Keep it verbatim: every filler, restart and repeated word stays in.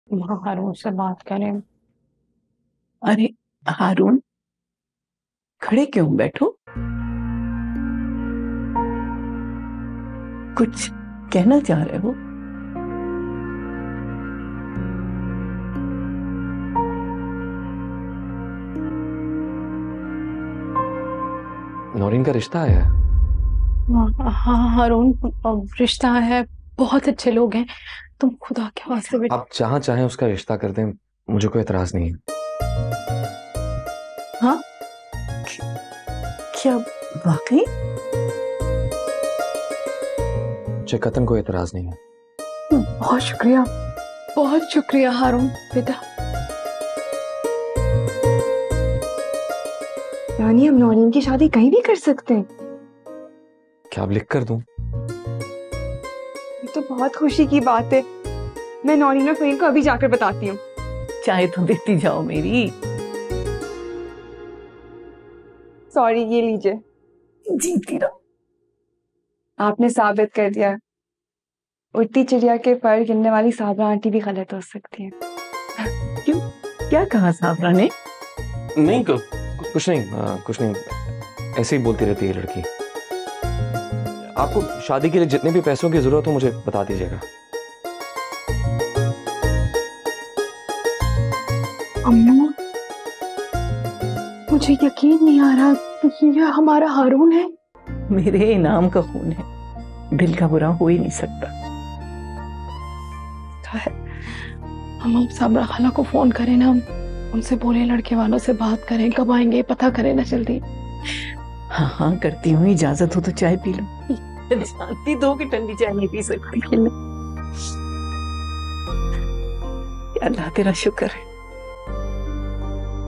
माँ हारून से बात करें। अरे हारून, खड़े क्यों? बैठो, कुछ कहना चाह रहे हो? नौरीन का रिश्ता आया है। हाँ हाँ हारून, रिश्ता है, बहुत अच्छे लोग हैं। तुम खुदा के वास्ते बेटा। आप जहाँ चाहें उसका रिश्ता कर दें, मुझे कोई एतराज नहीं है। हाँ, क्या वाकई? मुझे कतन कोई एतराज नहीं है। बहुत शुक्रिया, बहुत शुक्रिया हारून बेटा। यानी हम नौरीन की शादी कहीं भी कर सकते हैं? क्या आप लिख कर दूं? ये तो बहुत खुशी की बात है। मैं नौरीन और फहीम को अभी जाकर बताती हूँ। चाय तो देती जाओ मेरी। सॉरी, ये लीजिए। जीती रहो। आपने साबित कर दिया, उड़ती चिड़िया के पर गिनने वाली साबरा आंटी भी गलत हो सकती है। क्यों? क्या कहा साबरा ने? नहीं, कुछ कुछ नहीं, आ, कुछ नहीं, ऐसे ही बोलती रहती है लड़की। आपको शादी के लिए जितने भी पैसों की जरूरत हो मुझे बता दीजिएगा। अम्मा, मुझे यकीन नहीं आ रहा कि यह हमारा हारून है। मेरे इनाम का खून है, दिल का बुरा हो ही नहीं सकता। हम अब साबरा खाला को फोन करें ना, उनसे बोले लड़के वालों से बात करें, कब आएंगे पता करें ना जल्दी। हाँ हाँ करती हूँ, इजाजत हो तो चाय पी लो। जानती दो कि ठंडी चाय नहीं पी सकती। अल्लाह तेरा शुक्र है।